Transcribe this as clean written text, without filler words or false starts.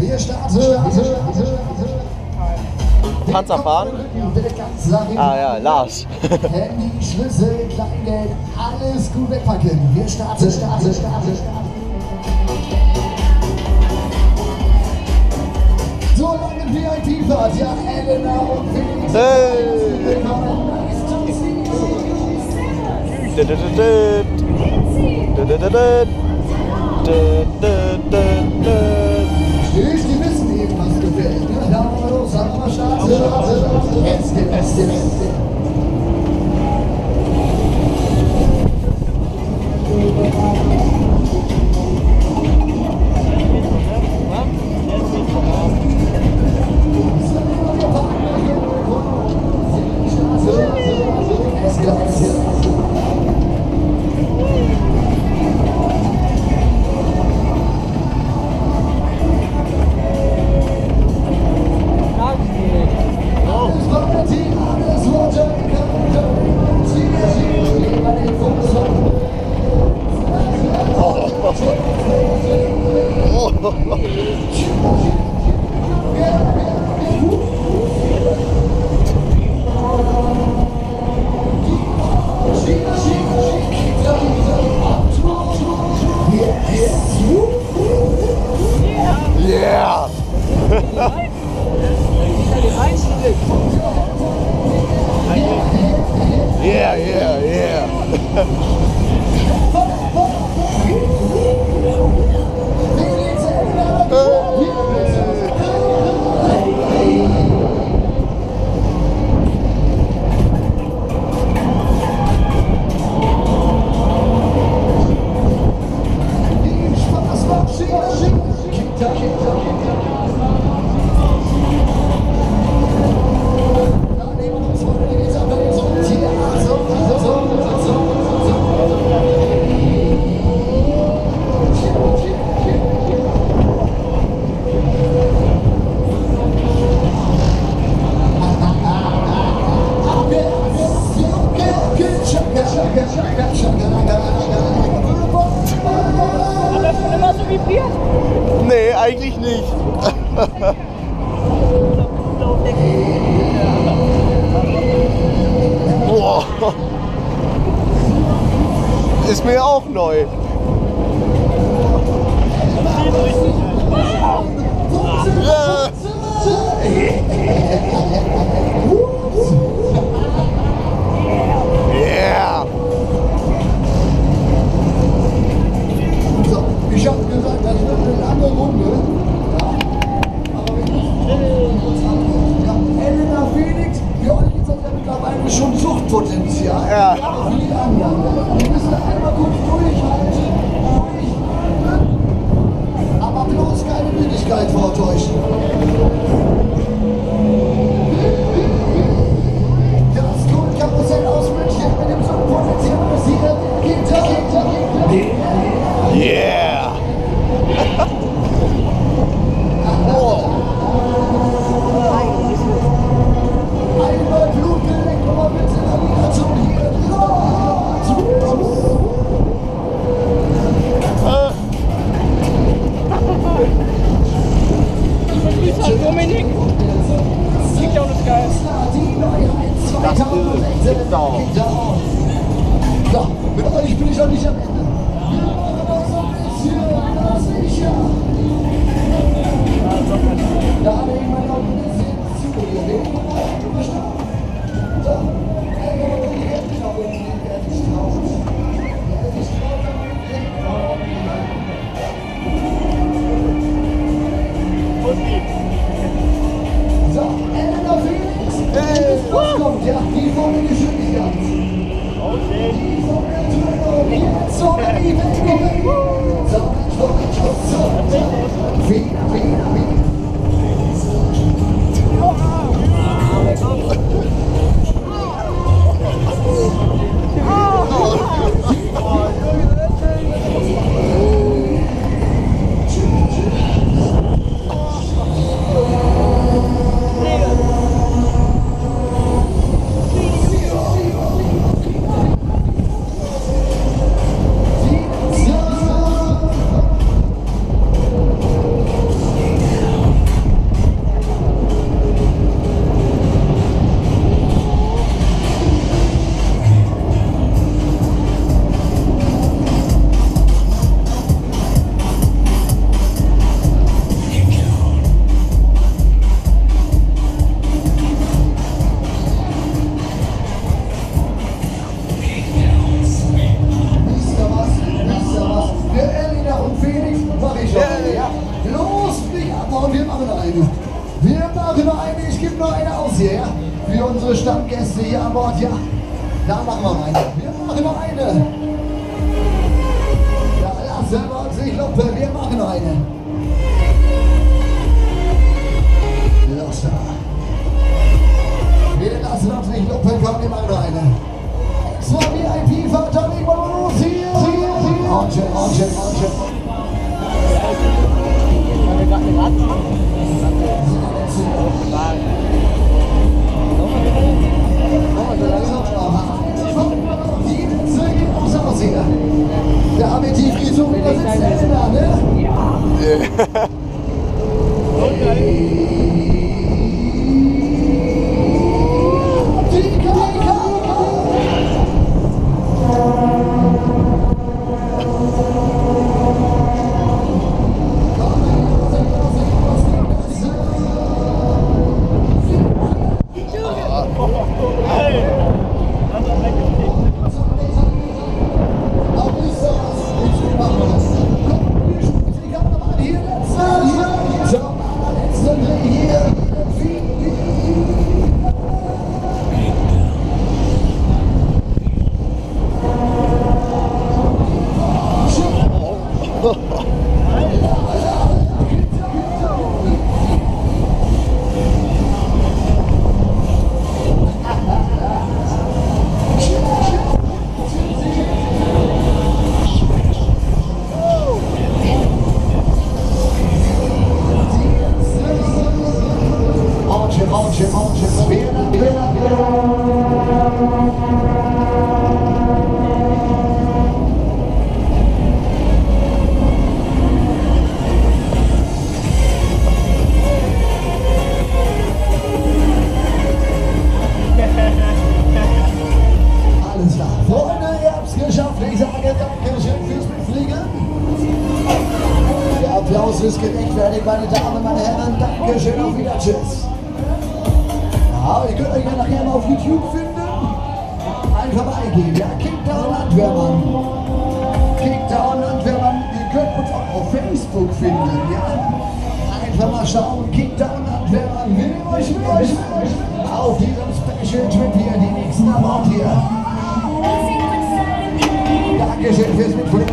Wir starten. Panzerfahren? Ah ja, Lars. Handy, Schlüssel, Kleingeld, alles gut wegpacken. Wir starten. So lange VIP-Fahrt, ja, Elena und Felix. Hey. Willkommen. Tschüss, die wissen eben, was gefällt. Ja, da machen wir los, sagen wir mal starten. Jetzt. Yeah! Yeah. Hat das schon immer so vibriert? Nee, eigentlich nicht. Boah. Ist mir auch neu. Ja. Yeah. So, ich habe gesagt, das wird eine lange Runde. Ja. Aber wir müssen kurz antworten. Ja, Elena, Felix, für euch ist das ja mittlerweile schon Suchtpotenzial. Ja. Aber für die anderen, wir müssen einmal kurz durchhalten. Aber bloß keine Müdigkeit vortäuschen. Das Goldkarussell aus München mit dem Suchtpotenzial ist hier. Yeah. Einmal Blut geleckt, aber bitte dann wieder zum hier. Grüß an Dominik. Liegt ja auch nicht geil. Die neue 2016. So, mit euch bin ich noch nicht am Ende. Wir machen noch so ein bisschen das sicher. Da legen wir noch ein bisschen zu. Wir legen noch ein so, die Hände nach unten, wer nicht traut. Wer nicht traut, so, Elena Felix. Was kommt? Ja, die vorne Geschwindigkeit. Die vorne Türen. Jetzt so die Welt. So, wieder. machen eine. Wir machen noch eine, ich gebe noch eine aus hier, ja? Für unsere Stammgäste hier an Bord, ja? Da machen wir eine. Wir machen noch eine. Da lassen wir uns nicht lumpen, wir machen noch eine. Los da. Wir lassen uns nicht lumpen, komm, wir machen noch eine. Extra VIP-Fahrt, dann legen wir los hier. Ornchen. Haben wir gerade eine Rad? Der Aperitif-Risum, da sitzt der da, ne? Ja. Alles klar. Freunde, ihr habt es geschafft. Ich sage Dankeschön fürs Mitfliegen. Der Applaus ist gerechtfertigt, meine Damen, meine Herren. Dankeschön, auf Wieder, tschüss. Ja, ihr könnt euch ja nachher mal auf YouTube finden. Einfach mal eingeben, ja, Kickdown Antwerpen. Kickdown Antwerpen. Ihr könnt uns auch auf Facebook finden, ja. Einfach mal schauen, Kickdown Antwerpen. Will euch auf diesem Special Trip hier, die nächsten Abend hier. Dankeschön fürs Mitfliegen.